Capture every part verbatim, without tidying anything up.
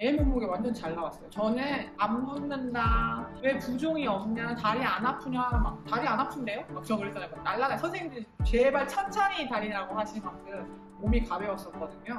애 몸무게 완전 잘 나왔어요. 저는 안 붓는다, 왜 부종이 없냐, 다리 안 아프냐, 막 다리 안 아픈데요? 막 저 그랬잖아요. 막 날라다니 선생님들이 제발 천천히 다니라고 하실 만큼 몸이 가벼웠었거든요.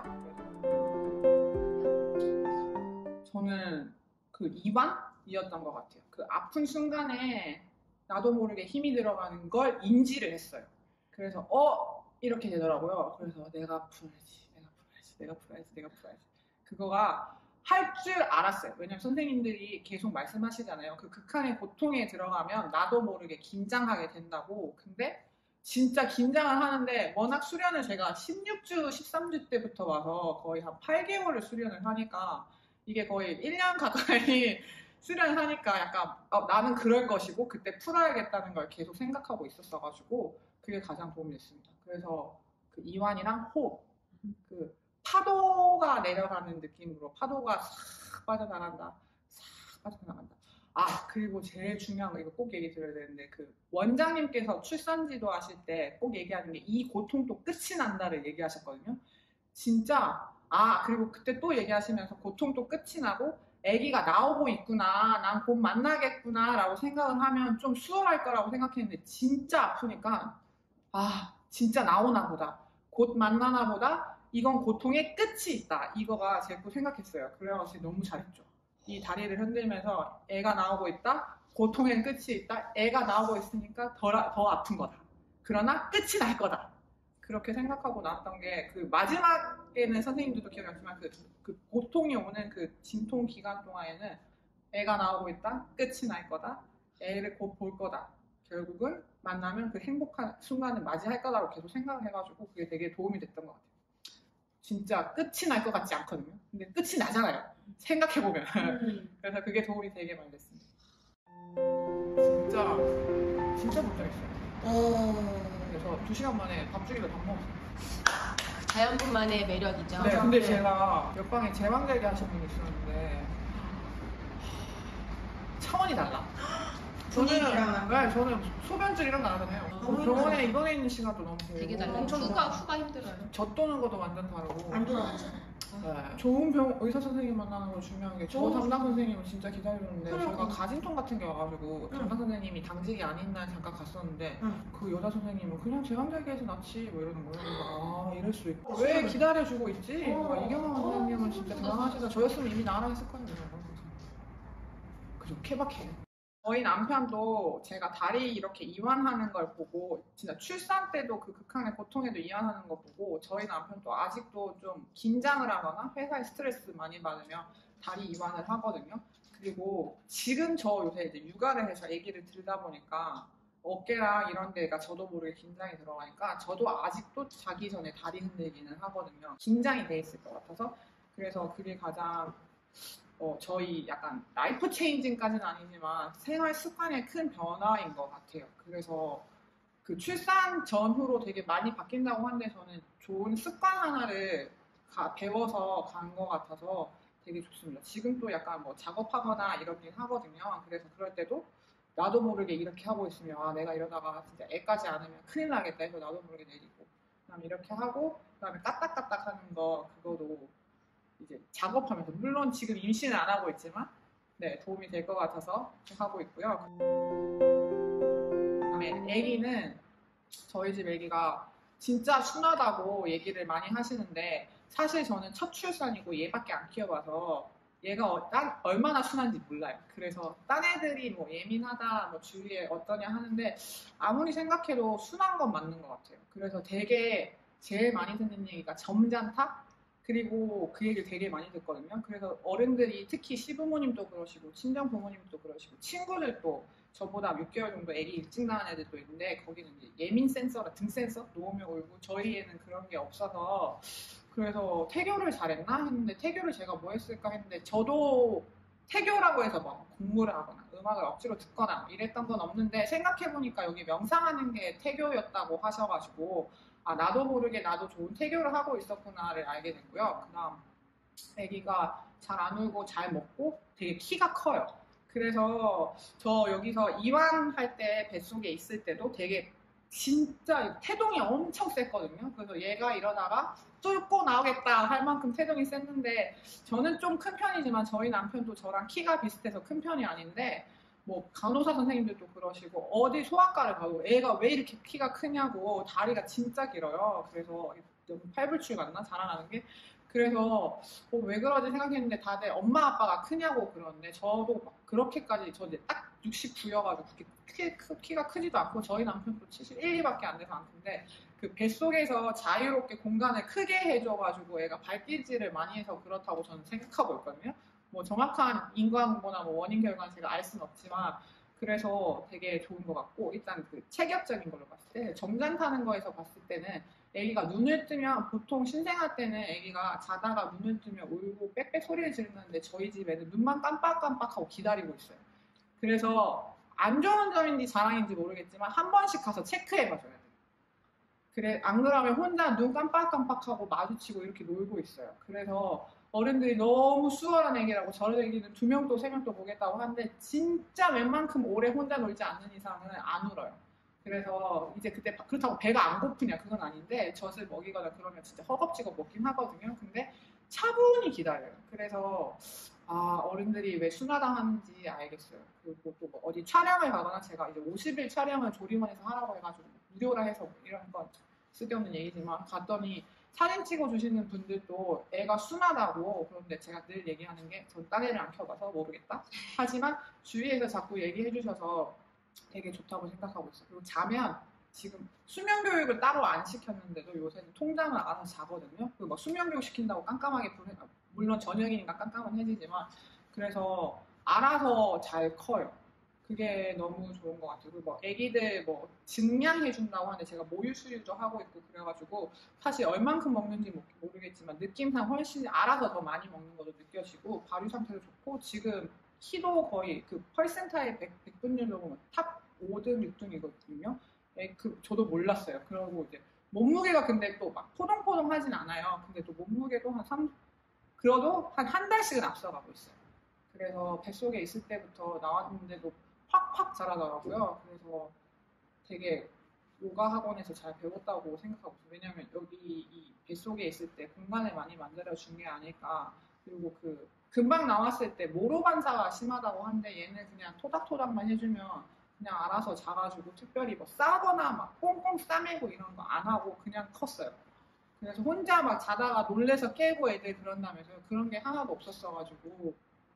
저는 그 이완이었던 것 같아요. 그 아픈 순간에 나도 모르게 힘이 들어가는 걸 인지를 했어요. 그래서 어? 이렇게 되더라고요. 그래서 내가 풀어야지, 내가 풀어야지, 내가 풀어야지, 내가 풀어야지. 그거가 할 줄 알았어요. 왜냐면 선생님들이 계속 말씀하시잖아요. 그 극한의 고통에 들어가면 나도 모르게 긴장하게 된다고. 근데 진짜 긴장을 하는데 워낙 수련을 제가 십육 주, 십삼 주 때부터 와서 거의 한 팔 개월을 수련을 하니까 이게 거의 일 년 가까이 수련을 하니까 약간 어, 나는 그럴 것이고 그때 풀어야겠다는 걸 계속 생각하고 있었어가지고 그게 가장 도움이 됐습니다. 그래서 그 이완이랑 호흡, 그 파도가 내려가는 느낌으로 파도가 싹 빠져나간다, 싹 빠져나간다. 아, 그리고 제일 중요한 거 이거 꼭 얘기 드려야 되는데 그 원장님께서 출산지도 하실 때 꼭 얘기하는 게 이 고통도 끝이 난다를 얘기하셨거든요. 진짜. 아, 그리고 그때 또 얘기하시면서 고통도 끝이 나고 아기가 나오고 있구나, 난 곧 만나겠구나 라고 생각을 하면 좀 수월할 거라고 생각했는데 진짜 아프니까 아, 진짜 나오나 보다, 곧 만나나 보다, 이건 고통의 끝이 있다, 이거가 제가 생각했어요. 그래가지고 너무 잘했죠. 이 다리를 흔들면서 애가 나오고 있다, 고통엔 끝이 있다, 애가 나오고 있으니까 더, 더 아픈 거다, 그러나 끝이 날 거다, 그렇게 생각하고 나왔던 게 그 마지막에는 선생님들도 기억나지만 그, 그 고통이 오는 그 진통 기간 동안에는 애가 나오고 있다, 끝이 날 거다, 애를 곧 볼 거다, 결국은 만나면 그 행복한 순간을 맞이할 거다라고 계속 생각을 해가지고 그게 되게 도움이 됐던 것 같아요. 진짜 끝이 날 것 같지 않거든요. 근데 끝이 나잖아요, 생각해보면. 음. 그래서 그게 도움이 되게 많이 됐습니다. 진짜 진짜 걱정했어요. 어... 그래서 두 시간 만에 밥주기로 밥 먹었어요. 자연분만의 매력이죠. 네, 근데 제가 옆방에 제왕절개 하신 분이 있었는데 차원이 달라. 저는, 네, 저는 소변줄 이런 거 안 하잖아요. 어, 병원에 입원해 있는 시간도 너무 길고 되게 달라요. 후가, 후가 힘들어요. 젖 도는 것도 완전 다르고 안 돌아가죠. 네. 좋은 병, 의사 선생님 만나는 거 중요한 게 저 담당 선생님은 진짜 기다리는데 그래. 제가 가진통 같은 게 와가지고 응. 담당 선생님이 당직이 아닌 날 잠깐 갔었는데 응. 그 여자 선생님은 그냥 제왕절개에서 낫지 뭐 이러는 거예요. 아, 이럴 수 있고 왜 기다려주고 있지? 어. 이경환 선생님은 진짜 대단하시다. 저였으면 이미 나랑 했을 거예요. 그죠, 케바케. 저희 남편도 제가 다리 이렇게 이완하는 걸 보고 진짜 출산 때도 그 극한의 고통에도 이완하는 거 보고 저희 남편도 아직도 좀 긴장을 하거나 회사에 스트레스 많이 받으면 다리 이완을 하거든요. 그리고 지금 저 요새 이제 육아를 해서 아기를 들다 보니까 어깨랑 이런 데가 저도 모르게 긴장이 들어가니까 저도 아직도 자기 전에 다리 흔들기는 하거든요. 긴장이 돼 있을 것 같아서. 그래서 그게 가장 어, 저희 약간 라이프 체인징까지는 아니지만 생활 습관의 큰 변화인 것 같아요. 그래서 그 출산 전후로 되게 많이 바뀐다고 하는데 저는 좋은 습관 하나를 가, 배워서 간 것 같아서 되게 좋습니다. 지금 또 약간 뭐 작업하거나 이러긴 하거든요. 그래서 그럴 때도 나도 모르게 이렇게 하고 있으면 아, 내가 이러다가 진짜 애까지 안으면 큰일 나겠다 해서 나도 모르게 내리고 그다음에 이렇게 하고 그다음에 까딱까딱 하는 거 그거도 이제 작업하면서 물론 지금 임신을 안 하고 있지만 네, 도움이 될 것 같아서 하고 있고요. 그다음에 아기는 저희 집 아기가 진짜 순하다고 얘기를 많이 하시는데 사실 저는 첫 출산이고 얘밖에 안 키워봐서 얘가 어, 딴, 얼마나 순한지 몰라요. 그래서 딴 애들이 뭐 예민하다, 뭐 주위에 어떠냐 하는데 아무리 생각해도 순한 건 맞는 것 같아요. 그래서 되게 제일 많이 듣는 얘기가 점잖다? 그리고 그 얘기를 되게 많이 듣거든요. 그래서 어른들이 특히 시부모님도 그러시고 친정 부모님도 그러시고 친구들도 저보다 육 개월 정도 애기 일찍 낳은 애들도 있는데 거기는 이제 예민 센서라 등 센서 놓으면 울고 저희 애는 그런 게 없어서 그래서 태교를 잘했나 했는데 태교를 제가 뭐 했을까 했는데 저도 태교라고 해서 뭐 공부를 하거나 음악을 억지로 듣거나 이랬던 건 없는데 생각해보니까 여기 명상하는 게 태교였다고 하셔가지고 아, 나도 모르게 나도 좋은 태교를 하고 있었구나를 알게 됐고요. 그 다음 아기가 잘 안 울고 잘 먹고 되게 키가 커요. 그래서 저 여기서 이완할 때 뱃속에 있을 때도 되게 진짜 태동이 엄청 셌거든요. 그래서 얘가 이러다가 뚫고 나오겠다 할 만큼 태동이 셌는데 저는 좀 큰 편이지만 저희 남편도 저랑 키가 비슷해서 큰 편이 아닌데 뭐 간호사 선생님들도 그러시고 어디 소아과를 가도 애가 왜 이렇게 키가 크냐고 다리가 진짜 길어요. 그래서 팔불출 같나 자라나는 게 그래서 어, 왜 그러지 생각했는데 다들 엄마 아빠가 크냐고 그러는데 저도 막 그렇게까지 저 이제 딱 육십구여가지고 키, 키, 키가 크지도 않고 저희 남편도 칠십일, 이밖에 안 돼서 안 큰데 그 뱃속에서 자유롭게 공간을 크게 해줘가지고 애가 발기질을 많이 해서 그렇다고 저는 생각하고 있거든요. 뭐 정확한 인과응보나 뭐 원인 결과는 제가 알 수는 없지만 그래서 되게 좋은 것 같고 일단 그 체격적인 걸로 봤을 때 정잔 타는 거에서 봤을 때는 애기가 눈을 뜨면 보통 신생아 때는 애기가 자다가 눈을 뜨면 울고 빽빽 소리를 지르는데 저희 집에는 눈만 깜빡깜빡하고 기다리고 있어요. 그래서 안 좋은 점인지 자랑인지 모르겠지만 한 번씩 가서 체크해 봐줘야 돼요. 그래 안 그러면 혼자 눈 깜빡깜빡하고 마주치고 이렇게 놀고 있어요. 그래서 어른들이 너무 수월한 애기라고 저런 애기는 두 명 또 세 명 또 보겠다고 하는데 진짜 웬만큼 오래 혼자 놀지 않는 이상은 안 울어요. 그래서 이제 그때 그렇다고 배가 안 고프냐 그건 아닌데 젖을 먹이거나 그러면 진짜 허겁지겁 먹긴 하거든요. 근데 차분히 기다려요. 그래서 아 어른들이 왜 순화당하는지 알겠어요. 그리고 또 뭐 어디 촬영을 가거나 제가 이제 오십 일 촬영을 조림원에서 하라고 해가지고 무료라 해서 이런 건 쓸데없는 얘기지만 갔더니 사진 찍어주시는 분들도 애가 순하다고 그런데 제가 늘 얘기하는 게 전 딴 애를 안 켜봐서 모르겠다. 하지만 주위에서 자꾸 얘기해 주셔서 되게 좋다고 생각하고 있어요. 그리고 자면 지금 수면 교육을 따로 안 시켰는데도 요새는 통잠을 알아서 자거든요. 그리고 막 수면 교육 시킨다고 깜깜하게 불해, 물론 저녁이니까 깜깜은 해지지만 그래서 알아서 잘 커요. 그게 너무 좋은 것 같아요. 그리고 뭐 애기들 뭐 증량해 준다고 하는데 제가 모유 수유도 하고 있고 그래가지고 사실 얼만큼 먹는지 모르겠지만 느낌상 훨씬 알아서 더 많이 먹는 것도 느껴지고 발육 상태도 좋고 지금 키도 거의 그 펄센타의 백 분율로 보면 탑 오 등, 육 등이거든요. 그 저도 몰랐어요. 그리고 이제 몸무게가 근데 또 막 포동포동하진 않아요. 근데 또 몸무게도 한 삼, 그래도 한 한 달씩은 앞서가고 있어요. 그래서 뱃속에 있을 때부터 나왔는데도 확확 자라더라고요. 그래서 되게 요가 학원에서 잘 배웠다고 생각하고 있어요. 왜냐면 여기 이 뱃속에 있을 때 공간을 많이 만들어준 게 아닐까. 그리고 그 금방 나왔을 때 모로 반사가 심하다고 하는데 얘는 그냥 토닥토닥만 해주면 그냥 알아서 자가지고 특별히 뭐 싸거나 막 꽁꽁 싸매고 이런 거 안 하고 그냥 컸어요. 그래서 혼자 막 자다가 놀래서 깨고 애들 그런다면서요. 그런 게 하나도 없었어가지고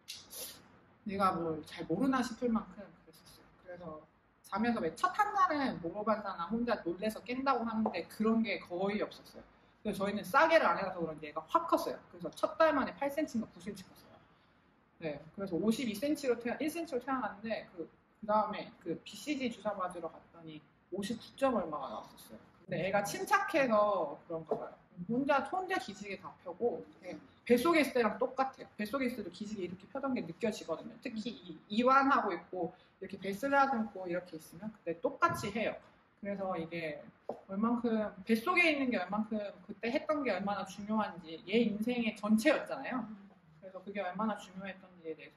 내가 뭘 잘 모르나 싶을 만큼 그랬었어요. 그래서 자면서 왜 첫 한 날은 모로 반사나 혼자 놀래서 깬다고 하는데 그런 게 거의 없었어요. 그래서 저희는 싸게를 안 해서 그런지 얘가 확 컸어요. 그래서 첫 달 만에 팔 센티미터인가 구 센티미터 컸어요. 네, 그래서 오십이 센티미터로 태어, 일 센티미터로 태어났는데 그, 그 다음에 그 비씨지 주사 맞으러 갔더니 오십구 점 얼마가 나왔었어요. 근데 애가 침착해서 그런가 봐요. 혼자 혼자 기지개 다 펴고 네, 뱃속에 있을 때랑 똑같아요. 뱃속에 있을 때도 기지개 이렇게 펴던 게 느껴지거든요. 특히 이, 이완하고 있고 이렇게 배 쓰다듬고 이렇게 있으면 그때 똑같이 해요. 그래서 이게 얼만큼 뱃속에 있는 게 얼만큼 그때 했던 게 얼마나 중요한지 얘 인생의 전체였잖아요. 그래서 그게 얼마나 중요했던지에 대해서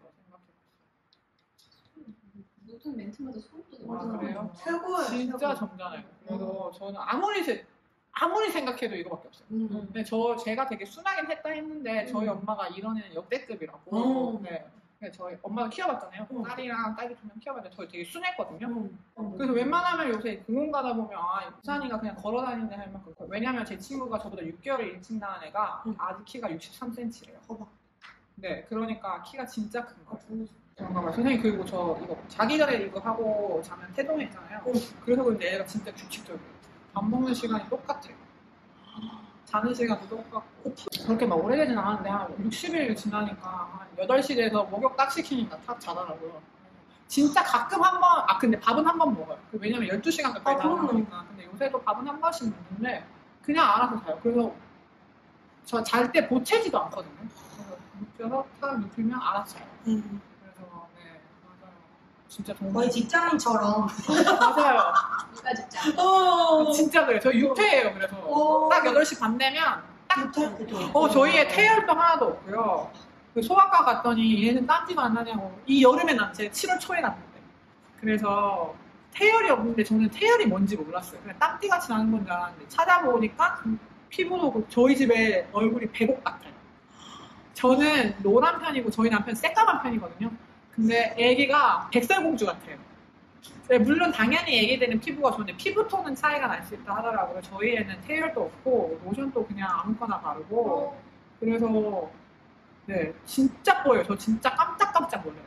생각해봤어요. 모든 멘트마다 소름 돋아요. 아, 그래요? 최고예요. 진짜 최고. 점잖아요. 그래서 저는 아무리 세, 아무리 생각해도 이거밖에 없어요. 음. 근데 저 제가 되게 순하긴 했다 했는데 저희 음. 엄마가 이런 애는 역대급이라고. 음. 네. 저희 엄마가 키워봤잖아요. 음. 딸이랑 딸이 두 명 키워봤는데 저희 되게 순했거든요. 음. 음. 그래서 웬만하면 요새 공원 가다 보면 아 우산이가 그냥 걸어다니는데 할 만큼 커요. 왜냐면 제 친구가 저보다 육 개월을 일찍 낳은 애가 음. 아직 키가 육십삼 센티미터래요. 커봐. 네, 그러니까 키가 진짜 큰 아, 거예요. 정말. 그런가 봐요. 선생님 그리고 저 이거 자기 전에 이거 하고 자면 태동했잖아요. 응. 그래서 그런데 애가 진짜 규칙적이에요. 밥 먹는 시간이 똑같아요. 자는 시간도 똑같고 그렇게 막 오래되진 않았는데 한 육십 일 지나니까 한 여덟 시 돼서 목욕 딱 시키니까 탁 자더라고요. 진짜 가끔 한 번, 아 근데 밥은 한 번 먹어요. 왜냐면 열두 시간 가까이 아, 자는 그럼요. 거니까. 근데 요새도 밥은 한 번씩 먹는데 그냥 알아서 자요. 그래서 저 잘 때 보채지도 않거든요. 그래서 눕혀서 탁 눕히면 알아서 자요. 음. 그래서 네 맞아요. 진짜 정말 거의 직장인처럼. 맞아요. 누가 진짜. 어. 진짜 그래요. 저 육퇴예요. 그래서 어. 딱 여덟 시 반 되면 못할 때도 어 저희의 태열도 하나도 없고요. 그 소아과 갔더니 얘는 딴지도 안 나냐고. 이 여름에 났지. 칠월 초에 났는데. 그래서 태열이 없는데 저는 태열이 뭔지 몰랐어요. 그냥 땀띠같이 나는 건 줄 알았는데 찾아보니까 피부도 그 저희 집에 얼굴이 백옥 같아요. 저는 노란 편이고 저희 남편 새까만 편이거든요. 근데 애기가 백설공주 같아요. 네, 물론 당연히 애기들은 피부가 좋은데 피부톤은 차이가 날 수 있다 하더라고요. 저희 애는 태열도 없고 로션도 그냥 아무거나 바르고 그래서 네 진짜 뽀예요. 저 진짜 깜짝깜짝 놀라요.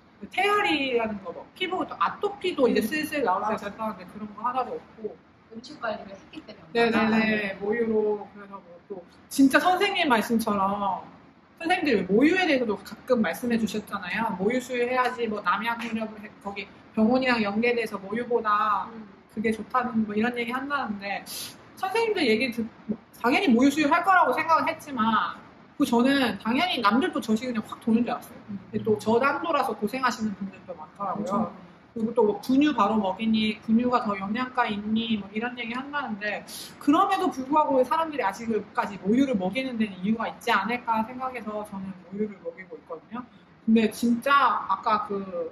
태열이라는 거 뭐 피부 아토피도 이제 슬슬 나올 때가 됐다는데 그런 거 하나도 없고 음식 관리를 했기 때문에. 네네네 모유로 그래서 뭐 또 진짜 선생님 말씀처럼 선생님들이 모유에 대해서도 가끔 말씀해 주셨잖아요. 모유 수유해야지 뭐 남양 무렵을 해- 거기 병원이랑 연계돼서 모유보다 음. 그게 좋다는 뭐 이런 얘기 한다는데 선생님들 얘기 듣 뭐 당연히 모유 수유 할 거라고 생각을 했지만 그 저는 당연히 남들도 젖이 그냥 확 도는 줄 알았어요. 근데 또 저당도라서 고생하시는 분들도 많더라고요. 그리고 또 뭐 분유 바로 먹이니 분유가 더 영양가 있니 뭐 이런 얘기 한다는데 그럼에도 불구하고 사람들이 아직까지 모유를 먹이는 데는 이유가 있지 않을까 생각해서 저는 모유를 먹이고 있거든요. 근데 진짜 아까 그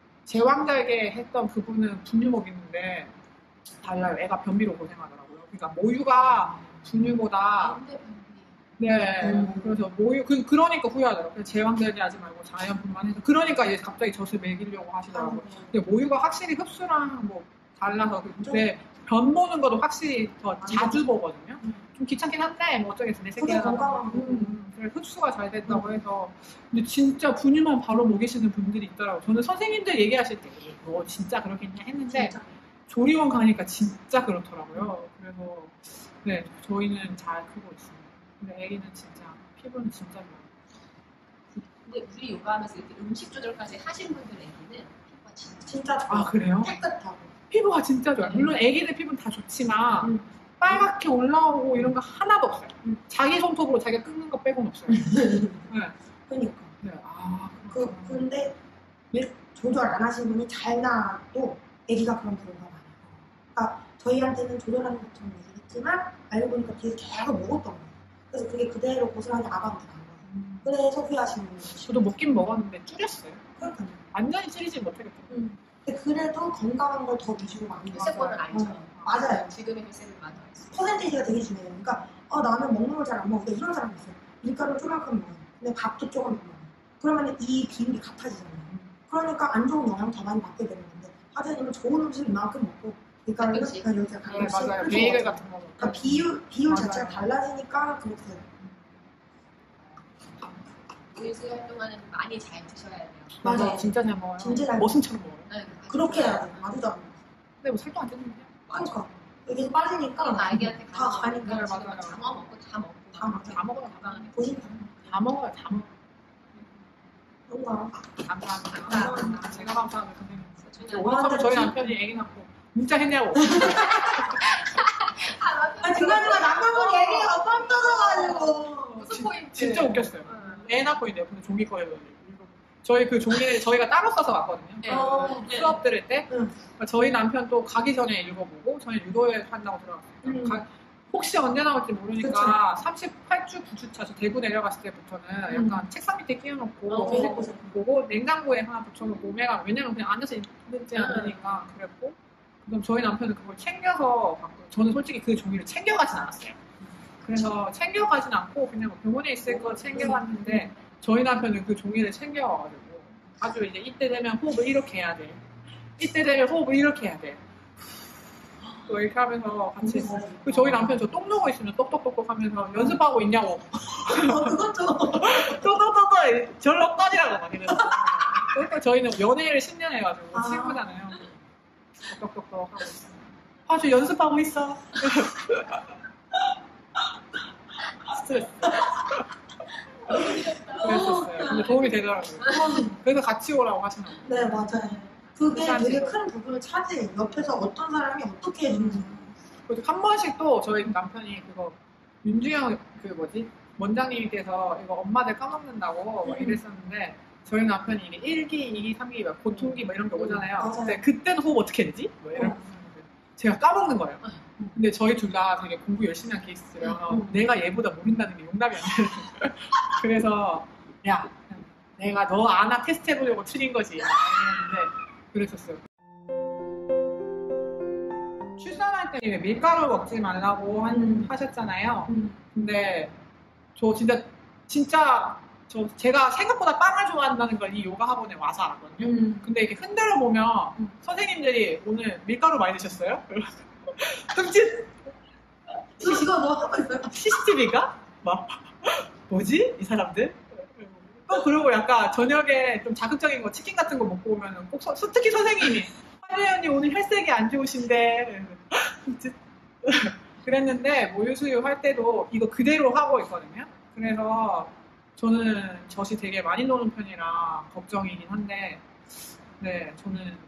제왕절개 했던 그분은 분유 먹이는데 달라요. 애가 변비로 고생하더라고요. 그러니까 모유가 분유보다 가운데 변비. 네. 음. 그래서 모유 그 그러니까 후회하더라고요. 제왕절개 하지 말고 자연분만 해서 그러니까 이제 갑자기 젖을 먹이려고 하시더라고요. 근데 모유가 확실히 흡수랑 뭐 달라서 근데 변 보는 것도 확실히 더 자주 보거든요. 좀 귀찮긴 한데 뭐 어쩌겠어 내 그게 새끼가 건강한 거. 음, 그래 흡수가 잘 된다고 해서 근데 진짜 분유만 바로 먹이시는 분들이 있더라고요. 저는 선생님들 얘기하실 때 너 진짜 그러겠냐 했는데 진짜. 조리원 가니까 진짜 그렇더라고요. 그래서 네 저희는 잘 크고 있습니다. 근데 애기는 진짜 피부는 진짜 좋아요. 근데 우리 요가하면서 이렇게 음식 조절까지 하신 분들 애기는 피부가 진짜 진짜 아 그래요? 깨끗하고. 피부가 진짜 좋아요. 물론 애기들 피부는 다 좋지만 음. 빨갛게 올라오고 이런 거 하나도 없어요. 음. 자기 손톱으로 자기가 끊는 거 빼고는 없어요. 네. 그러니까. 네. 아, 그, 그렇구나. 근데 밀 조절 안 하신 분이 잘 나도 애기가 그런 경우가 많아요. 그러니까 저희한테는 조절하는 것처럼 얘기했지만 알고 보니까 뒤에서 계속 먹었던 거예요. 그래서 그게 그대로 고스란히 아방한테 간 거예요. 음. 그래서 후회하시는 분이 저도 먹긴 먹었는데 줄였어요. 그러니까요. 완전히 줄이지 못하겠더라고요. 음. 근데 그래도 건강한 걸 더 위주로 많이 혈세포는 알죠. 어, 맞아요. 지금의 혈세를 많이 알죠. 퍼센테이지가 되게 중요해요. 그러니까 어, 나는 먹는 걸 잘 안 먹는데 이런 사람이 있어요. 밀가루 조금만 먹어요. 근데 밥도 조금 먹어요. 그러면 이 비율이 같아지잖아요. 그러니까 안 좋은 영향 더 많이 받게 되는 건데 하재님은 좋은 음식 이만큼 먹고 밀가루를 가끔씩. 그냥 여기가 네, 가끔씩 맞아요. 한 베이글 조각. 같은 거. 그러니까 비율, 비율 맞아요. 자체가 달라지니까 그렇게 돼요. 의지 활동하는 많이 잘 드셔야 돼요. 맞아, 맞아요. 진짜 잘 먹어요. 진짜 잘 머슴처럼 먹어요. 네. 그렇게 해야 돼요. 아주 잘 먹어요. 근데 뭐 살도 안 찌는데요? 그러니까 여기서 빠지니까 그럼 아이한테 다 가니까 네, 지금 맞아요. 장어 먹고 다 먹고 다 먹어요. 다 먹어요. 건강하게 보시면 다 먹어요. 다 먹어요. 뭔가 감사합니다. 감사합니다. 제가 감사합니다, 선생님. 소중한 오늘처럼 저희 남편이 애기 낳고 문자 했냐고. 아 중간중간 남편분이 얘기가 뻥 터져가지고 무슨 포인트? 진짜 웃겼어요. 응. 애 낳고 있는데 근데 종이 거예요. 저희 그 종이를 저희가 따로 써서 왔거든요. 네. 어, 수업 들을 때 응. 저희 남편 또 가기 전에 읽어보고 저희 유도회 한다고 들어갔어요. 음. 가- 혹시 언제 나올지 모르니까 삼십팔 주, 구 주차 저 대구 내려갔을 때부터는 음. 약간 책상 밑에 끼워놓고 어, 계속 그거 보고 냉장고에 하나 붙여놓고 매가 왜냐면 그냥 앉아서 있지 않으니까 그랬고 그럼 저희 남편은 그걸 챙겨서 갖고 저는 솔직히 그 종이를 챙겨가진 않았어요. 그래서 챙겨가진 않고 그냥 병원에 있을 거 챙겨갔는데 저희 남편은 그 종이를 챙겨와가지고 아주 이제 이때 되면 호흡을 이렇게 해야 돼. 이때 되면 호흡을 이렇게 해야 돼. 또 이렇게 하면서 같이 그 저희 남편 저 똥 누고 있으면 똑똑똑똑 하면서 연습하고 있냐고 어, 그건 좀 똑똑똑똑 절로 꺼지라고 막 이러고 그러니까 저희는 연애를 십 년 해가지고 아. 친구잖아요. 똑똑똑똑 하고 있어요. 아주 연습하고 있어. 스트레스. 그랬었어요. 근데 도움이 되더라고요. 그래서 같이 오라고 하시는 거예요. 네 맞아요. 그게 사실. 되게 큰 부분을 차지해요. 옆에서 어떤 사람이 어떻게 해주는지. 그래서 한 번씩 또 저희 남편이 그거 윤주영 그 뭐지 원장님께서 이거 엄마들 까먹는다고 막 음. 이랬었는데 저희 남편이 이게 일 기, 이 기, 삼 기 막 고통기 막 이런 게 오잖아요. 맞아요. 근데 그때는 호흡 어떻게 해야 되지? 뭐 이런 제가 까먹는 거예요. 근데 저희 둘 다 되게 공부 열심히 한 케이스예요. 음. 내가 얘보다 모른다는 게 용납이 안 돼요. 그래서 야 내가 너 아나 테스트 해보려고 틀린 거지. 이랬는데 그랬었어요. 선생님이 밀가루 먹지 말라고 한, 음. 하셨잖아요. 음. 근데 저 진짜 진짜 저 제가 생각보다 빵을 좋아한다는 걸 이 요가 학원에 와서 알았거든요. 음. 근데 이렇게 흔들어 보면 음. 선생님들이 오늘 밀가루 많이 드셨어요? 흠칫 이거 이거 너 하고 있어요? 씨씨티비가 막 뭐지 이 사람들? 또 그리고 약간 저녁에 좀 자극적인 거 치킨 같은 거 먹고 오면은 꼭 서, 특히 선생님이 한혜연이 오늘 혈색이 안 좋으신데 그랬는데 모유수유 할 때도 이거 그대로 하고 있거든요. 그래서 저는 젖이 되게 많이 노는 편이라 걱정이긴 한데 네 저는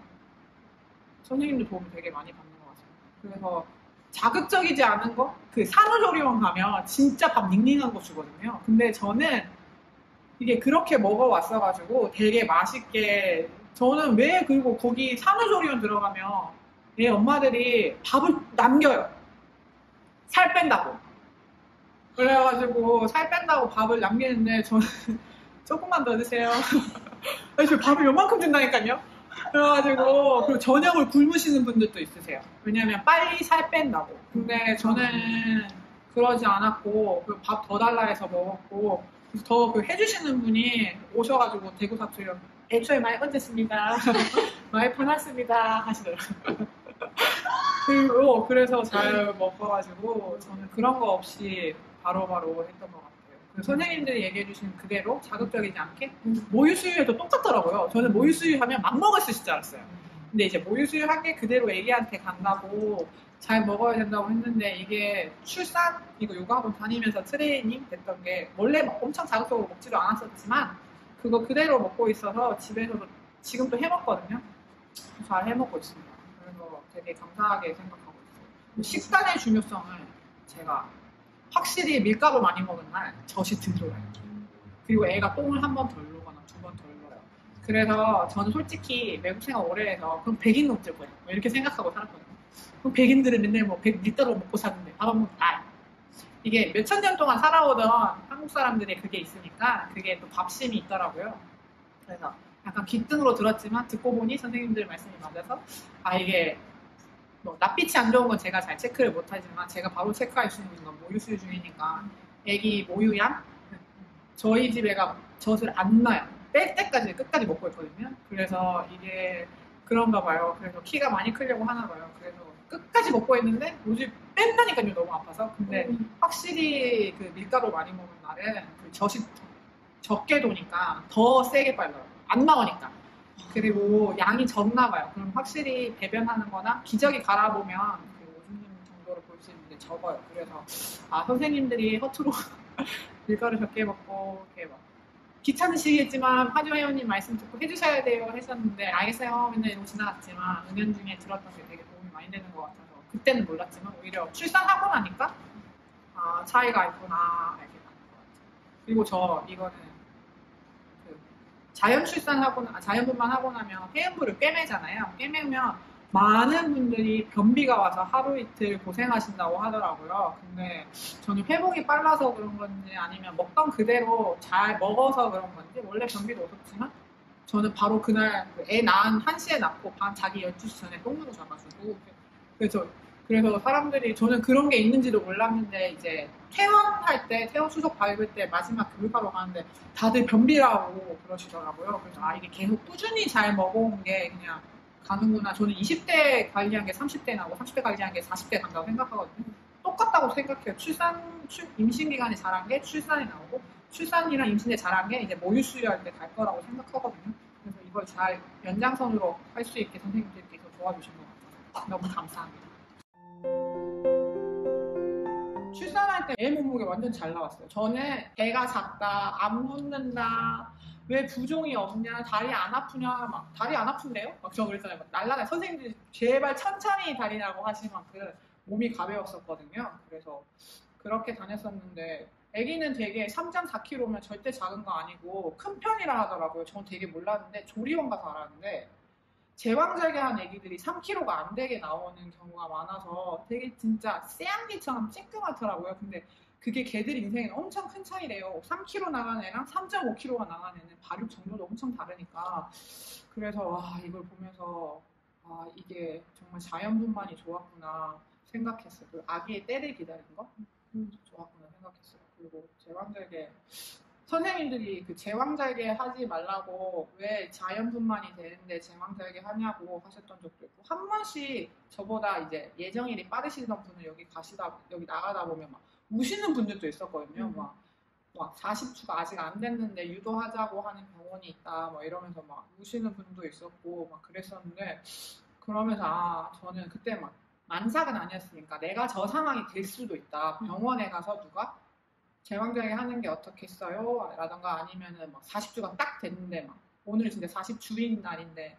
선생님들 도움을 되게 많이 받는 것 같아요. 그래서 자극적이지 않은 거? 그 산후조리원 가면 진짜 밥 닝닝한 거 주거든요. 근데 저는 이게 그렇게 먹어왔어가지고 되게 맛있게 저는 왜 그리고 거기 산후조리원 들어가면 얘 엄마들이 밥을 남겨요. 살 뺀다고. 그래가지고 살 뺀다고 밥을 남기는데 저는 조금만 더 드세요. 아니, 저 밥을 요만큼 준다니까요. 그래가지고 그리고 저녁을 굶으시는 분들도 있으세요. 왜냐면 빨리 살 뺀다고. 근데 저는 그러지 않았고 밥 더 달라 해서 먹었고 더 그 해주시는 분이 오셔가지고 대구 사투리로 애초에 많이 얹었습니다. 많이 편했습니다 하시더라고요. 그리고 그래서 잘 먹어가지고 저는 그런 거 없이 바로바로 했던 것 같아요. 그래서 선생님들이 얘기해주신 그대로 자극적이지 않게 모유수유에도 똑같더라고요. 저는 모유수유 하면 막 먹을 수 있을 줄 알았어요. 근데 이제 모유수유 한 게 그대로 애기한테 간다고 잘 먹어야 된다고 했는데 이게 출산 이거 요가학원 다니면서 트레이닝 됐던 게 원래 막 엄청 자극적으로 먹지도 않았었지만 그거 그대로 먹고 있어서 집에서도 지금도 해먹거든요. 잘 해먹고 있습니다. 그래서 되게 감사하게 생각하고 있어요. 식단의 중요성을 제가 확실히 밀가루 많이 먹은 날 젖이 덜 돌아요. 그리고 애가 똥을 한 번 덜 누거나 두 번 덜 눌러요. 그래서 저는 솔직히 외국 생활 오래 해서 그럼 백인 놈들 거예요. 이렇게 생각하고 살았거든요. 그럼 백인들은 맨날 뭐 백 리터로 먹고 사는데 밥 안 먹고 아 이게 몇천 년 동안 살아오던 한국 사람들이 그게 있으니까 그게 또 밥심이 있더라고요. 그래서 약간 귓등으로 들었지만 듣고 보니 선생님들 말씀이 맞아서 아 이게 뭐 낯빛이 안 좋은 건 제가 잘 체크를 못하지만 제가 바로 체크할 수 있는 건 모유수유 중이니까 애기 모유양 저희 집 애가 젖을 안 놔요. 뺄 때까지 끝까지 먹고 있거든요. 그래서 이게 그런가 봐요. 그래서 키가 많이 크려고 하나 봐요. 그래서 끝까지 먹고 있는데 요즘 뺀다니까요. 너무 아파서. 근데 음. 확실히 그 밀가루 많이 먹은 날은 그 젖이 적게 도니까 더 세게 빨라요. 안 나오니까. 그리고 양이 적나 봐요. 그럼 확실히 배변하는 거나 기저귀 갈아보면 그 오줌 정도로 볼 수 있는데 적어요. 그래서 아 선생님들이 허투루 밀가루 적게 먹고 이렇게 막 귀찮으시겠지만 화주회원님 말씀 듣고 해주셔야 돼요 했었는데 알겠어요 맨날 이러고 지나갔지만 은연중에 들었던 게 되게 도움이 많이 되는 것 같아서 그때는 몰랐지만 오히려 출산하고 나니까 아 차이가 있구나 알게 되는 것 같아요. 그리고 저 이거는 그 자연 출산하고 아, 자연분만 하고 나면 폐음부를 꿰매잖아요. 꿰매면 많은 분들이 변비가 와서 하루 이틀 고생하신다고 하더라고요. 근데 저는 회복이 빨라서 그런 건지 아니면 먹던 그대로 잘 먹어서 그런 건지 원래 변비도 없었지만 저는 바로 그날 애 낳은 한 시에 낳고 밤 자기 열두 시 전에 똥 누워져가지고 그래서 그래서 사람들이 저는 그런 게 있는지도 몰랐는데 이제 퇴원할 때 퇴원 수속 밟을 때 마지막 교육하러 가는데 다들 변비라고 그러시더라고요. 그래서 아 이게 계속 꾸준히 잘 먹어온 게 그냥 가는구나. 저는 이십 대 관리한 게 삼십 대 나고 삼십 대 관리한 게 사십 대 간다고 생각하거든요. 똑같다고 생각해요. 출산, 출, 임신 기간에 잘한 게 출산에 나오고 출산이랑 임신에 잘한 게 이제 모유수유할 때 갈 거라고 생각하거든요. 그래서 이걸 잘 연장선으로 할 수 있게 선생님들께서 도와주신 것 같아서 너무 감사합니다. 출산할 때 애 몸무게 완전 잘 나왔어요. 저는 배가 작다, 안 붙는다, 왜 부종이 없냐, 다리 안 아프냐, 막 다리 안 아픈데요? 막 저 그랬잖아요. 막 날라다 선생님들이 제발 천천히 다니라고 하실 만큼 몸이 가벼웠었거든요. 그래서 그렇게 다녔었는데 아기는 되게 삼 점 사 킬로그램면 절대 작은 거 아니고 큰 편이라 하더라고요. 전 되게 몰랐는데 조리원 가서 알았는데 제왕절개한 애기들이 삼 킬로그램가 안 되게 나오는 경우가 많아서 되게 진짜 쎄양기처럼 쬐끄맣더라고요. 근데 그게 걔들 인생에 엄청 큰 차이래요. 삼 킬로그램 나간 애랑 삼 점 오 킬로그램가 나간 애는 발육 정도도 엄청 다르니까. 그래서 와 이걸 보면서 아 이게 정말 자연분만이 좋았구나. 생각했어요. 그 아기의 때를 기다리는 거 음, 좋았구나 생각했어요. 그리고 제왕절개 선생님들이 그 제왕절개 하지 말라고 왜 자연분만이 되는데 제왕절개 하냐고 하셨던 적도 있고 한 번씩 저보다 이제 예정일이 빠르시던 분을 여기 가시다 여기 나가다 보면 막 우시는 분들도 있었거든요. 음. 막, 막 사십 주가 아직 안 됐는데 유도하자고 하는 병원이 있다 막 이러면서 막 우시는 분도 있었고 막 그랬었는데 그러면서 아 저는 그때 막 만삭은 아니었으니까 내가 저 상황이 될 수도 있다. 병원에 가서 누가 제왕절개 하는 게 어떻겠어요? 라던가 아니면은 막 사십 주가 딱 됐는데 막 오늘 진짜 사십 주인 날인데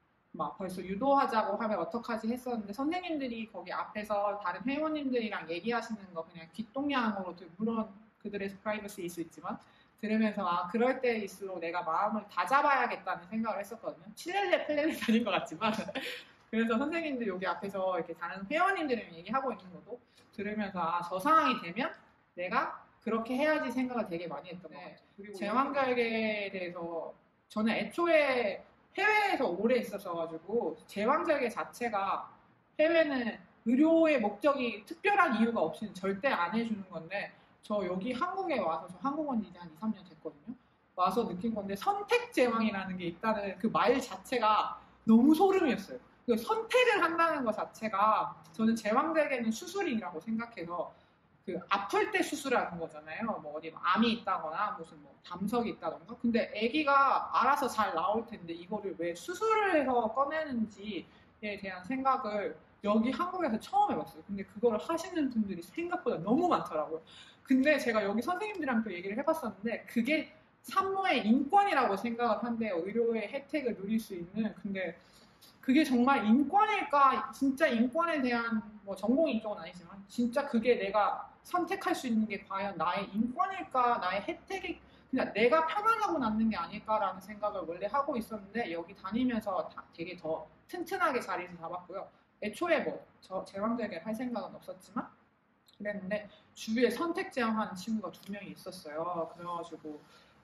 막 벌써 유도하자고 하면 어떡하지 했었는데 선생님들이 거기 앞에서 다른 회원님들이랑 얘기하시는 거 그냥 귓동냥으로 물론 그들의 프라이버시일 수 있지만 들으면서 아 그럴 때일수록 내가 마음을 다잡아야겠다는 생각을 했었거든요. 칠렐레 플레레 아닌 것 같지만 그래서 선생님들 여기 앞에서 이렇게 다른 회원님들이랑 얘기하고 있는 것도 들으면서 아 저 상황이 되면 내가 그렇게 해야지 생각을 되게 많이 했던 것 같아요. 그리고 제왕절개에 대해서 저는 애초에 해외에서 오래 있었어가지고 제왕절개 자체가 해외는 의료의 목적이 특별한 이유가 없이는 절대 안 해주는 건데 저 여기 한국에 와서 저 한국 온 지 이제 한 이, 삼 년 됐거든요. 와서 느낀 건데 선택 제왕이라는 게 있다는 그 말 자체가 너무 소름이었어요. 그 선택을 한다는 것 자체가 저는 제왕절개는 수술이라고 생각해서 그 아플 때 수술하는 거잖아요. 뭐 어디 암이 있다거나 무슨 뭐 담석이 있다던가. 근데 아기가 알아서 잘 나올 텐데 이거를 왜 수술을 해서 꺼내는지에 대한 생각을 여기 한국에서 처음 해봤어요. 근데 그거를 하시는 분들이 생각보다 너무 많더라고요. 근데 제가 여기 선생님들이랑 또 얘기를 해봤었는데 그게 산모의 인권이라고 생각을 한대요. 의료의 혜택을 누릴 수 있는. 근데 그게 정말 인권일까? 진짜 인권에 대한 뭐 전공이 이쪽은 아니지만 진짜 그게 내가 선택할 수 있는 게 과연 나의 인권일까? 나의 혜택이 그냥 내가 편하려고 낳는 게 아닐까라는 생각을 원래 하고 있었는데 여기 다니면서 되게 더 튼튼하게 자리를 잡았고요. 애초에 뭐 저 제왕절개 할 생각은 없었지만 그랬는데 주위에 선택 제왕하는 친구가 두 명이 있었어요. 그래가지고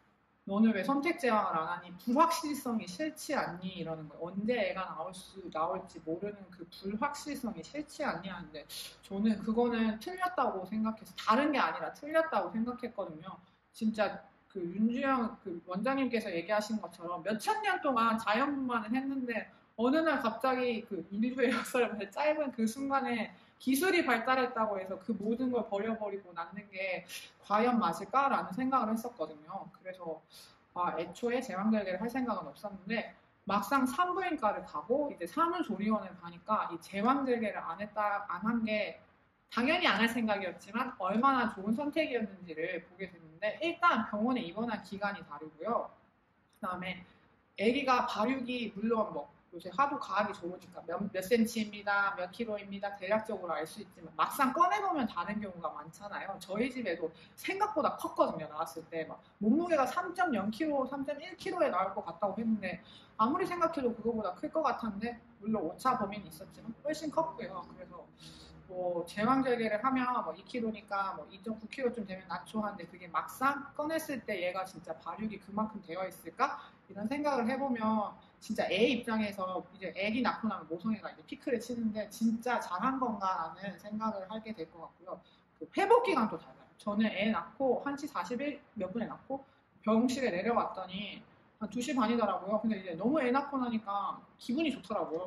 너는 왜 선택 제왕을 안 하니? 불확실성이 싫지 않니? 이러는 거예요. 언제 애가 나올 수, 나올지 모르는 그 불확실성이 싫지 않니? 하는데 저는 그거는 틀렸다고 생각해서 다른 게 아니라 틀렸다고 생각했거든요. 진짜 그 윤주영 그 원장님께서 얘기하신 것처럼 몇천 년 동안 자연분만을 했는데 어느 날 갑자기 그 인류의 역사를 짧은 그 순간에 기술이 발달했다고 해서 그 모든 걸 버려버리고 낳는 게 과연 맞을까라는 생각을 했었거든요. 그래서 아, 애초에 제왕절개를 할 생각은 없었는데 막상 산부인과를 가고 이제 산후조리원을 가니까 이 제왕절개를 안 했다 안 한 게 당연히 안 할 생각이었지만 얼마나 좋은 선택이었는지를 보게 됐는데 일단 병원에 입원한 기간이 다르고요. 그다음에 아기가 발육이 물론 뭐 요새 하도 과학이 좋으니까 몇, 몇 센치입니다, 몇 킬로입니다 대략적으로 알 수 있지만 막상 꺼내보면 다른 경우가 많잖아요. 저희 집에도 생각보다 컸거든요. 나왔을 때 막 몸무게가 삼 점 영 킬로그램, 삼 점 일 킬로그램에 나올 것 같다고 했는데 아무리 생각해도 그거보다 클 것 같았는데 물론 오차 범위는 있었지만 훨씬 컸고요. 그래서 뭐 제왕절개를 하면 뭐 이 킬로그램니까 뭐 이 점 구 킬로그램쯤 되면 낳죠 하는데 그게 막상 꺼냈을 때 얘가 진짜 발육이 그만큼 되어 있을까? 이런 생각을 해보면 진짜 애 입장에서 이제 애기 낳고 나면 모성애가 이제 피크를 치는데 진짜 잘한 건가라는 생각을 하게 될 것 같고요. 그 회복 기간도 달라요. 저는 애 낳고 한 시 사십일 몇 분에 낳고 병실에 내려왔더니 한 두 시 반이더라고요. 근데 이제 너무 애 낳고 나니까 기분이 좋더라고요.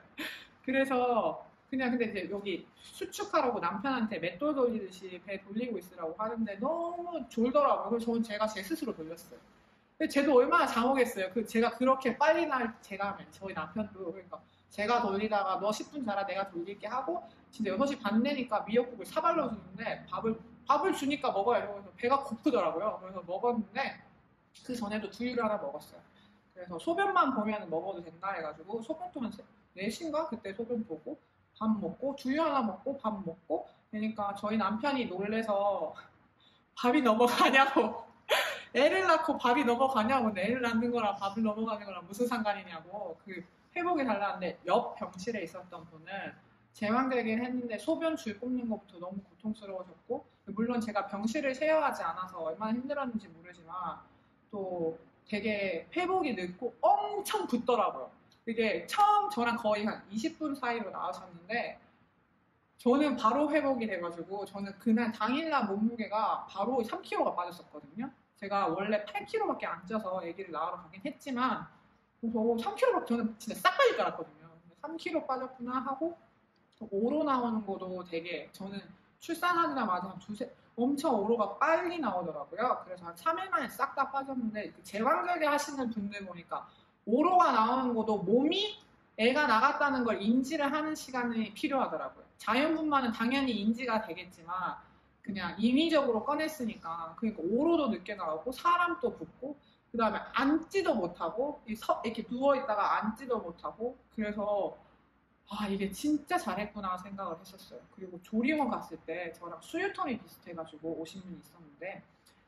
그래서 그냥 근데 이제 여기 수축하라고 남편한테 맷돌 돌리듯이 배 돌리고 있으라고 하는데 너무 졸더라고요. 그래서 저는 제가 제 스스로 돌렸어요. 근데 쟤도 얼마나 잠오겠어요. 그 제가 그렇게 빨리 날 제가 하면 저희 남편도 그러니까 제가 돌리다가 너 십 분 자라 내가 돌릴게 하고 진짜 여섯 시 반 되니까 미역국을 사발로 주는데 밥을 밥을 주니까 먹어요. 그래서 배가 고프더라고요. 그래서 먹었는데 그 전에도 두유를 하나 먹었어요. 그래서 소변만 보면 먹어도 된다 해가지고 소변도 한 네 시인가 그때 소변 보고 밥 먹고 두유 하나 먹고 밥 먹고 그러니까 저희 남편이 놀래서 밥이 넘어가냐고 애를 낳고 밥이 넘어가냐고 근데 애를 낳는 거랑 밥을 넘어가는 거랑 무슨 상관이냐고 그 회복이 달라는데 옆 병실에 있었던 분은 제왕절개를 했는데 소변 줄 꼽는 것부터 너무 고통스러워졌고 물론 제가 병실을 쉐어하지 않아서 얼마나 힘들었는지 모르지만 또 되게 회복이 늦고 엄청 붓더라고요. 그게 처음 저랑 거의 한 이십 분 사이로 나오셨는데 저는 바로 회복이 돼가지고 저는 그날 당일날 몸무게가 바로 삼 킬로그램가 빠졌었거든요. 제가 원래 팔 킬로그램밖에 안 쪄서 아기를 낳으러 가긴 했지만 그래서 삼 킬로그램 저는 진짜 싹 빠질 줄 알았거든요. 삼 킬로그램 빠졌구나 하고 오로 나오는 것도 되게 저는 출산하자마자 한 두세 엄청 오로가 빨리 나오더라고요. 그래서 한 삼 일 만에 싹 다 빠졌는데 제왕절개 하시는 분들 보니까 오로가 나오는 것도 몸이 애가 나갔다는 걸 인지를 하는 시간이 필요하더라고요. 자연분만은 당연히 인지가 되겠지만 그냥 임의적으로 꺼냈으니까 그러니까 오로도 늦게 나오고 사람도 붓고 그 다음에 앉지도 못하고 이렇게 누워있다가 앉지도 못하고 그래서 아 이게 진짜 잘했구나 생각을 했었어요. 그리고 조리원 갔을 때 저랑 수유텀이 비슷해가지고 오신 분이 있었는데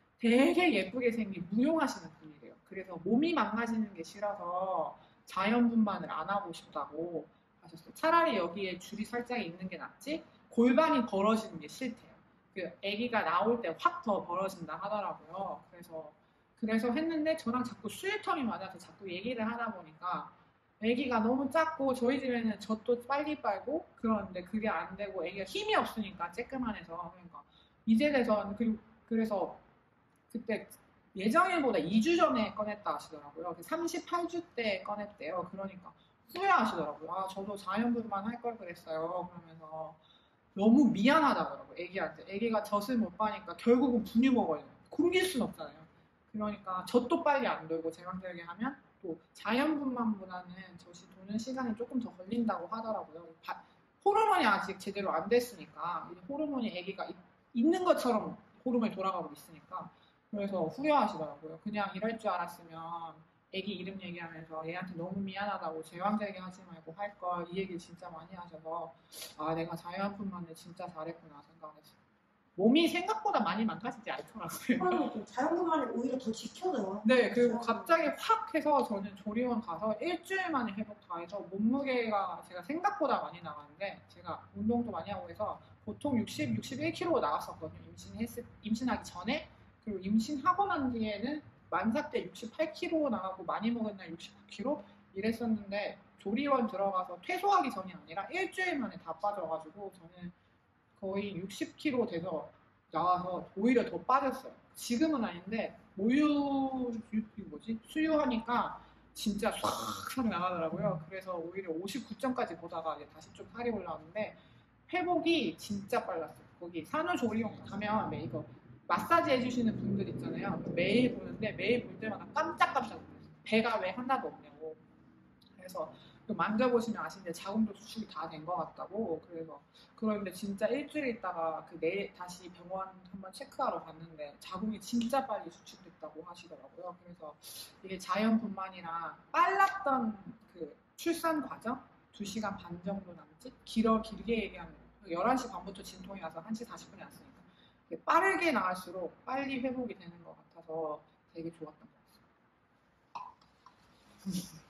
되게 예쁘게 생긴 무용하시는 분이래요. 그래서 몸이 망가지는 게 싫어서 자연분만을 안 하고 싶다고 하셨어요. 차라리 여기에 줄이 살짝 있는 게 낫지 골반이 벌어지는 게 싫대요. 그 아기가 나올 때 확 더 벌어진다 하더라고요. 그래서 그래서 했는데 저랑 자꾸 수유텀이 맞아서 자꾸 얘기를 하다 보니까 아기가 너무 작고 저희 집에는 젖도 빨리 빨고 그러는데 그게 안 되고 아기가 힘이 없으니까 쬐끄만 해서 그러니까 이제 돼서 그리고 그래서 그때 예정일보다 이 주 전에 꺼냈다 하시더라고요. 삼십팔 주 때 꺼냈대요. 그러니까 후회하시더라고요. 아 저도 자연분만 할 걸 그랬어요. 그러면서 너무 미안하다더라고요. 애기한테. 애기가 젖을 못 빠니까 결국은 분유 먹어요. 굶길 순 없잖아요. 그러니까 젖도 빨리 안 돌고 제왕절개 하면 또 자연분만보다는 젖이 도는 시간이 조금 더 걸린다고 하더라고요. 바, 호르몬이 아직 제대로 안 됐으니까 호르몬이 애기가 있, 있는 것처럼 호르몬이 돌아가고 있으니까 그래서 후회하시더라고요. 그냥 이럴 줄 알았으면 애기 이름 얘기하면서 얘한테 너무 미안하다고 제왕절개 하지 말고 할 걸 이 얘기를 진짜 많이 하셔서 아 내가 자연분만을 진짜 잘했구나 생각했어요. 몸이 생각보다 많이 망가지지 않더라고요. 그러면 자연분만을 오히려 더 지켜줘요. 네, 그리고 갑자기 확 해서 저는 조리원 가서 일주일 만에 회복 다 해서 몸무게가 제가 생각보다 많이 나가는데 제가 운동도 많이 하고 해서 보통 육십, 육십일 킬로그램 나갔었거든요. 임신했을, 임신하기 전에. 그리고 임신하고 난 뒤에는 만삭 때 육십팔 킬로그램 나가고 많이 먹은 날 육십구 킬로그램 이랬었는데 조리원 들어가서 퇴소하기 전이 아니라 일주일 만에 다 빠져가지고 저는 거의 육십 킬로그램 돼서 나와서 오히려 더 빠졌어요. 지금은 아닌데 모유 뭐지 수유하니까 진짜 싹 나가더라고요. 그래서 오히려 오십구 점까지 보다가 이제 다시 좀 살이 올라왔는데 회복이 진짜 빨랐어요. 거기 산후조리원 가면 매 이거 마사지 해주시는 분들 있잖아요. 매일 보는데 매일 볼 때마다 깜짝깜짝 놀랐어요. 배가 왜 하나도 없냐고. 그래서 만져보시면 아시는데 자궁도 수축이 다 된 것 같다고. 그래서 그런데 진짜 일주일 있다가 그 내일 다시 병원 한번 체크하러 갔는데 자궁이 진짜 빨리 수축됐다고 하시더라고요. 그래서 이게 자연분만이랑 빨랐던 그 출산 과정 두 시간 반 정도 남짓 길어 길게 얘기하면 열한 시 반부터 진통이 와서 한 시 사십 분이 왔으니까 빠르게 나갈수록 빨리 회복이 되는 것 같아서 되게 좋았던 것 같습니다.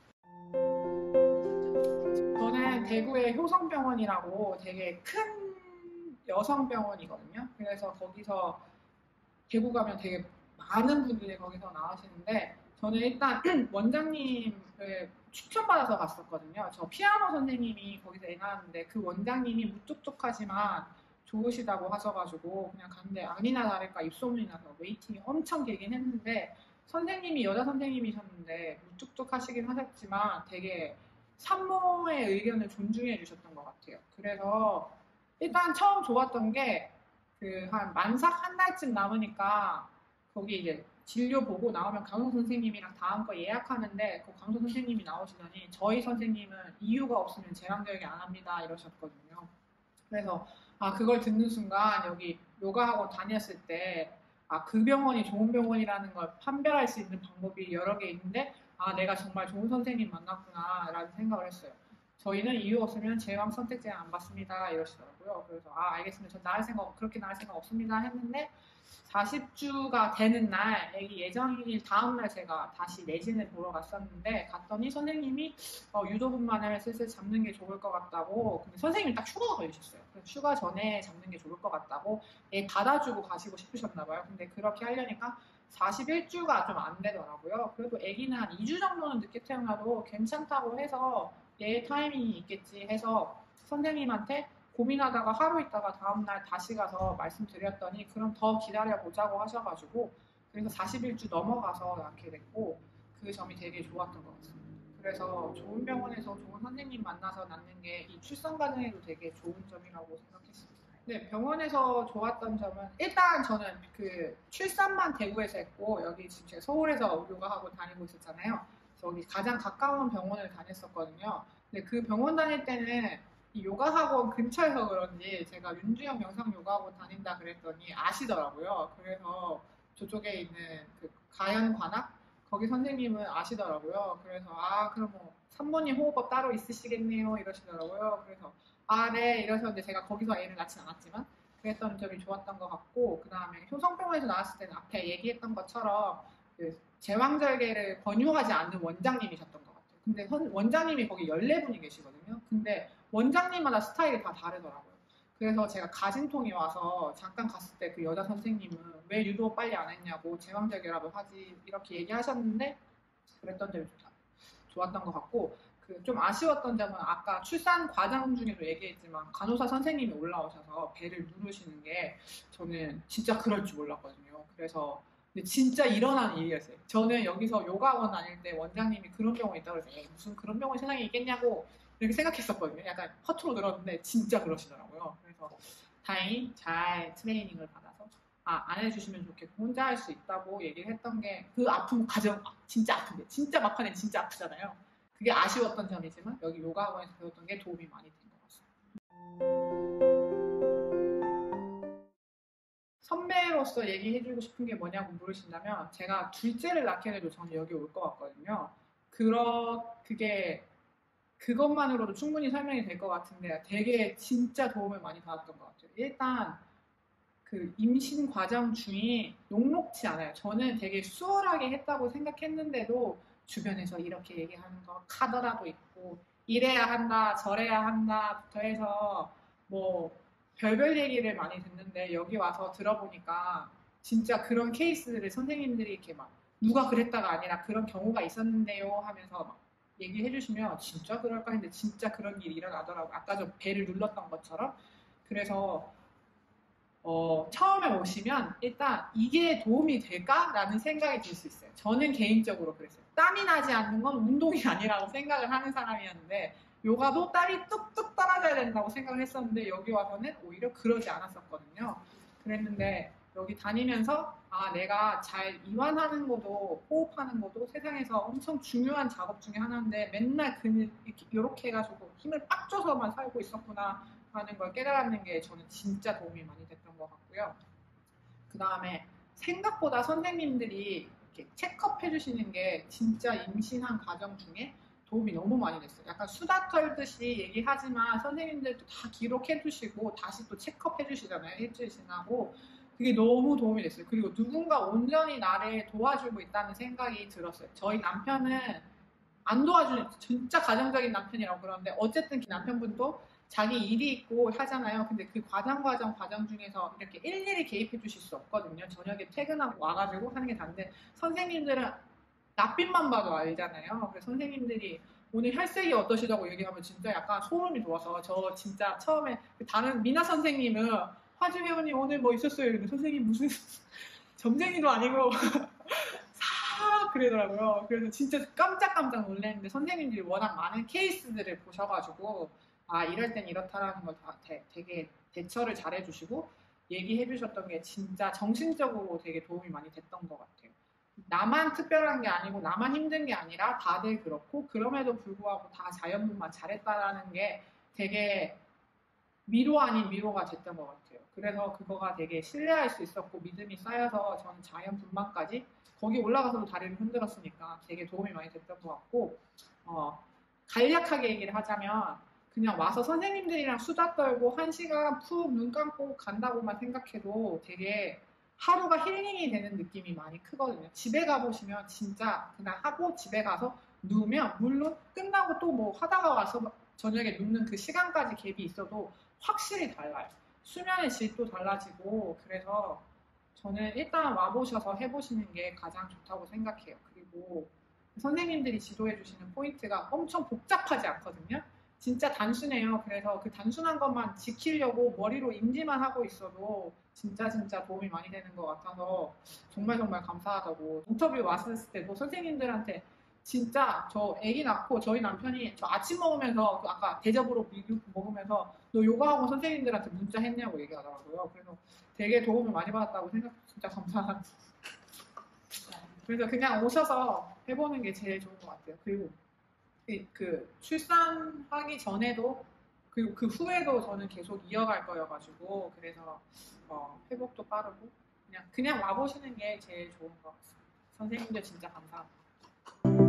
저는 대구의 효성병원이라고 되게 큰 여성병원이거든요. 그래서 거기서 대구 가면 되게 많은 분들이 거기서 나오시는데 저는 일단 원장님을 추천받아서 갔었거든요. 저 피아노 선생님이 거기서 애 낳았는데 그 원장님이 무뚝뚝하지만 좋으시다고 하셔가지고 그냥 갔는데 아니나 다를까 입소문이 나서 웨이팅이 엄청 길긴 했는데 선생님이 여자 선생님이셨는데 무뚝뚝하시긴 하셨지만 되게 산모의 의견을 존중해 주셨던 것 같아요. 그래서 일단 처음 좋았던 게 그 한 만삭 한 달쯤 남으니까 거기 이제 진료 보고 나오면 강호 선생님이랑 다음 거 예약하는데 그 강호 선생님이 나오시더니 저희 선생님은 이유가 없으면 제왕절개 안 합니다 이러셨거든요. 그래서 아 그걸 듣는 순간 여기 요가학원 다녔을 때 아 그 병원이 좋은 병원이라는 걸 판별할 수 있는 방법이 여러 개 있는데 아 내가 정말 좋은 선생님 만났구나 라는 생각을 했어요. 저희는 이유 없으면 제왕 선택 제한 안 받습니다 이러시더라고요. 그래서 아 알겠습니다. 전 나을 생각 그렇게 나을 생각 없습니다 했는데 사십 주가 되는 날 애기 예정일 다음날 제가 다시 내진을 보러 갔었는데 갔더니 선생님이 어, 유도분만을 슬슬 잡는 게 좋을 것 같다고. 근데 선생님이 딱 휴가가 걸리셨어요. 휴가 전에 잡는 게 좋을 것 같다고 애 받아주고 가시고 싶으셨나 봐요. 근데 그렇게 하려니까 사십일 주가 좀 안 되더라고요. 그래도 아기는 한 이 주 정도는 늦게 태어나도 괜찮다고 해서 얘 타이밍이 있겠지 해서 선생님한테 고민하다가 하루 있다가 다음날 다시 가서 말씀드렸더니 그럼 더 기다려보자고 하셔가지고 그래서 사십일 주 넘어가서 낳게 됐고 그 점이 되게 좋았던 것 같습니다. 그래서 좋은 병원에서 좋은 선생님 만나서 낳는 게 이 출산 과정에도 되게 좋은 점이라고 생각했습니다. 네, 병원에서 좋았던 점은 일단 저는 그 출산만 대구에서 했고 여기 지금 제가 서울에서 요가학원 다니고 있었잖아요. 그래서 여기 가장 가까운 병원을 다녔었거든요. 근데 그 병원 다닐 때는 이 요가학원 근처에서 그런지 제가 윤주영 명상 요가학원 다닌다 그랬더니 아시더라고요. 그래서 저쪽에 있는 그 가연관악 거기 선생님은 아시더라고요. 그래서 아 그럼 뭐 산모님 호흡법 따로 있으시겠네요 이러시더라고요. 그래서 아 네 이러셨는데 제가 거기서 애를 낳진 않았지만 그랬던 점이 좋았던 것 같고 그 다음에 효성병원에서 나왔을 때는 앞에 얘기했던 것처럼 그 제왕절개를 권유하지 않는 원장님이셨던 것 같아요. 근데 원장님이 거기 열네 분이 계시거든요. 근데 원장님마다 스타일이 다 다르더라고요. 그래서 제가 가진통이 와서 잠깐 갔을 때 그 여자 선생님은 왜 유도 빨리 안 했냐고 제왕절개라도 하지 이렇게 얘기하셨는데 그랬던 점이 좋다. 좋았던 것 같고 그 좀 아쉬웠던 점은 아까 출산 과정 중에도 얘기했지만 간호사 선생님이 올라오셔서 배를 누르시는 게 저는 진짜 그럴 줄 몰랐거든요. 그래서 근데 진짜 일어나는 일이었어요. 저는 여기서 요가원 다닐 때 원장님이 그런 병원이 있다고 해서 무슨 그런 병원 세상에 있겠냐고 이렇게 생각했었거든요. 약간 허투루 들었는데 진짜 그러시더라고요. 그래서 다행히 잘 트레이닝을 받아서 아, 안 해주시면 좋겠고 혼자 할 수 있다고 얘기를 했던 게 그 아픔 과정 진짜 아픈데 진짜 막판엔 진짜 아프잖아요. 그게 아쉬웠던 점이지만 여기 요가학원에서 배웠던 게 도움이 많이 된 것 같습니다. 선배로서 얘기해주고 싶은 게 뭐냐고 물으신다면 제가 둘째를 낳게 돼도 저는 여기 올 것 같거든요. 그러, 그게 그것만으로도 충분히 설명이 될 것 같은데 되게 진짜 도움을 많이 받았던 것 같아요. 일단 그 임신 과정 중에 녹록지 않아요. 저는 되게 수월하게 했다고 생각했는데도 주변에서 이렇게 얘기하는 거 카더라도 있고 이래야 한다 저래야 한다부터 해서 뭐 별별 얘기를 많이 듣는데 여기 와서 들어보니까 진짜 그런 케이스들을 선생님들이 이렇게 막 누가 그랬다가 아니라 그런 경우가 있었는데요 하면서 막 얘기해 주시면 진짜 그럴까 했는데 진짜 그런 일이 일어나더라고요. 아까 저 배를 눌렀던 것처럼. 그래서 어, 처음에 오시면 일단 이게 도움이 될까라는 생각이 들 수 있어요. 저는 개인적으로 그랬어요. 땀이 나지 않는 건 운동이 아니라고 생각을 하는 사람이었는데 요가도 땀이 뚝뚝 떨어져야 된다고 생각을 했었는데 여기 와서는 오히려 그러지 않았었거든요. 그랬는데 여기 다니면서 아 내가 잘 이완하는 것도 호흡하는 것도 세상에서 엄청 중요한 작업 중에 하나인데 맨날 근육 이렇게, 이렇게 해가지고 힘을 빡 줘서만 살고 있었구나 하는 걸 깨달았는 게 저는 진짜 도움이 많이 됐던 것 같고요. 그 다음에 생각보다 선생님들이 이렇게 체크업 해주시는 게 진짜 임신한 과정 중에 도움이 너무 많이 됐어요. 약간 수다 털듯이 얘기하지만 선생님들도 다 기록해주시고 다시 또 체크업 해주시잖아요. 일주일 지나고 그게 너무 도움이 됐어요. 그리고 누군가 온전히 나를 도와주고 있다는 생각이 들었어요. 저희 남편은 안 도와주는 진짜 가정적인 남편이라고 그러는데 어쨌든 그 남편분도 자기 일이 있고 하잖아요. 근데 그 과정 과정 과정 중에서 이렇게 일일이 개입해 주실 수 없거든요. 저녁에 퇴근하고 와가지고 하는 게 다른데 선생님들은 낯빛만 봐도 알잖아요. 그래서 선생님들이 오늘 혈색이 어떠시다고 얘기하면 진짜 약간 소름이 돋아서 저 진짜 처음에 다른 미나 선생님은 화주 회원님 오늘 뭐 있었어요. 근데 선생님 무슨 점쟁이도 아니고 사 그러더라고요. 그래서 진짜 깜짝깜짝 놀랐는데 선생님들이 워낙 많은 케이스들을 보셔가지고 아 이럴 땐 이렇다라는 걸 다 되게 대처를 잘 해주시고 얘기해 주셨던 게 진짜 정신적으로 되게 도움이 많이 됐던 것 같아요. 나만 특별한 게 아니고 나만 힘든 게 아니라 다들 그렇고 그럼에도 불구하고 다 자연분만 잘했다라는 게 되게 위로 아닌 위로가 됐던 것 같아요. 그래서 그거가 되게 신뢰할 수 있었고 믿음이 쌓여서 저는 자연분만까지 거기 올라가서도 다리를 흔들었으니까 되게 도움이 많이 됐던 것 같고 어, 간략하게 얘기를 하자면 그냥 와서 선생님들이랑 수다 떨고 한 시간 푹 눈 감고 간다고만 생각해도 되게 하루가 힐링이 되는 느낌이 많이 크거든요. 집에 가보시면 진짜 그냥 하고 집에 가서 누우면 물론 끝나고 또 뭐 하다가 와서 저녁에 눕는 그 시간까지 갭이 있어도 확실히 달라요. 수면의 질도 달라지고 그래서 저는 일단 와보셔서 해보시는 게 가장 좋다고 생각해요. 그리고 선생님들이 지도해 주시는 포인트가 엄청 복잡하지 않거든요. 진짜 단순해요. 그래서 그 단순한 것만 지키려고 머리로 인지만 하고 있어도 진짜 진짜 도움이 많이 되는 것 같아서 정말 정말 감사하다고. 인터뷰 왔을 때도 선생님들한테 진짜 저 아기 낳고 저희 남편이 저 아침 먹으면서 그 아까 대접으로 미국 먹으면서 너 요가하고 선생님들한테 문자 했냐고 얘기하더라고요. 그래서 되게 도움을 많이 받았다고 생각 진짜 감사하다. 그래서 그냥 오셔서 해보는 게 제일 좋은 것 같아요. 그리고 그, 그 출산하기 전에도 그리고 그 후에도 저는 계속 이어갈 거여가지고 그래서 어, 회복도 빠르고 그냥 그냥 와보시는 게 제일 좋은 것 같습니다. 선생님들 진짜 감사합니다.